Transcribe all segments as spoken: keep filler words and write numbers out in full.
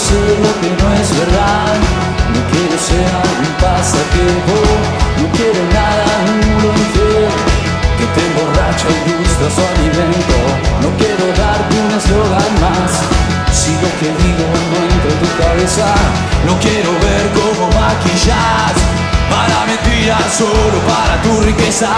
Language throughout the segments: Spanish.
ser lo que no es verdad. No quiero ser un pasatiempo, no quiero nada duro y feo que te emborracha y gusta su alimento. No quiero darte un eslogan más, si lo que digo no entra en tu cabeza. No quiero ver cómo maquillas para mentiras, solo para tu riqueza.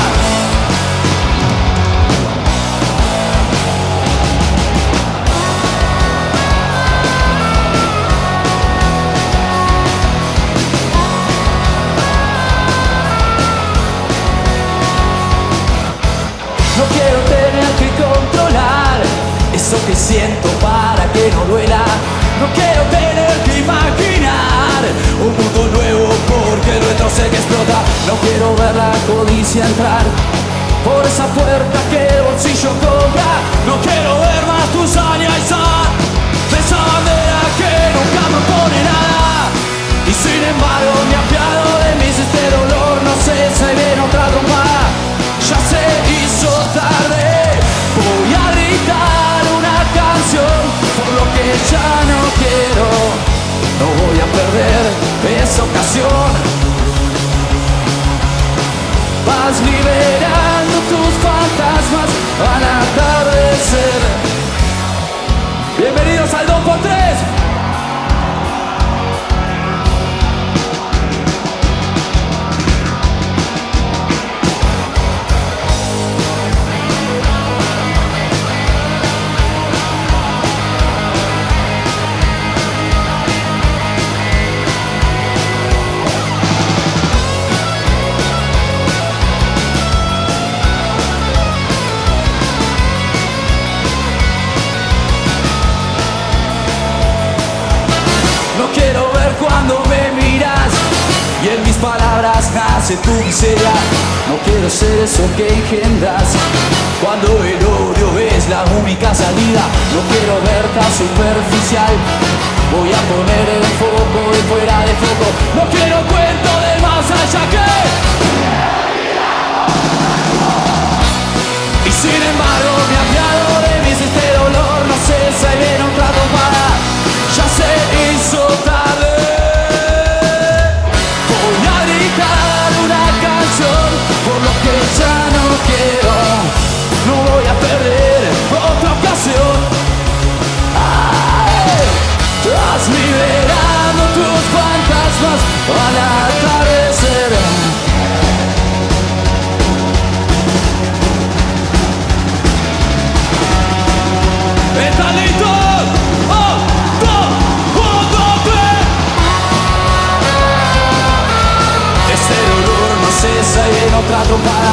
No quiero tener que controlar eso que siento para que no duela. No quiero tener que imaginar un mundo nuevo porque el nuestro sé que explota. No quiero ver la codicia entrar por esa puerta que el bolsillo cobra. No quiero ver más tu saña y sal de esa bandera que nunca me pone nada. Y sin embargo me apiado de mis este dolor no cesa y viene otra trompada. Ya se hizo tarde, voy a gritar una canción por lo que ya no quiero. No voy a perder esa ocasión. Vas liberando tus fantasmas al atardecer. Bienvenidos al dos por tres. No quiero ver cuando me miras y en mis palabras nace tu miseria. No quiero ser eso que engendras cuando el odio es la única salida. No quiero ver tan superficial, voy a poner el foco y fuera de foco. No quiero cuento del más allá que... Y sin embargo me apiado de mis este dolor no cesa y viene otra trompada. Ya se hizo tarde, voy a gritar una canción por lo que ya no quiero. No voy a perder otra ocasión. Ay, vas liberando tus fantasmas al atardecer. ¿Están listos? ¡Oh! Este dolor no cesa y en otra trompada.